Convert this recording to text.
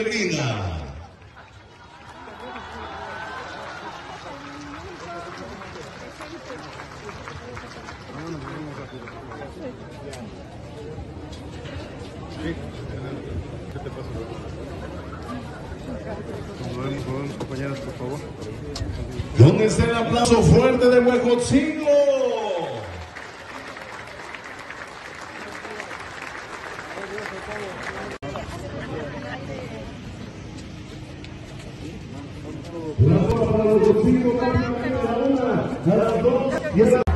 femenina. ¿Qué te pasa? Movemos, compañeros, por favor. ¿Dónde está el aplauso fuerte de Huejotzingo? Una bola para Huejotzingo, a la 1, a las 2 y a las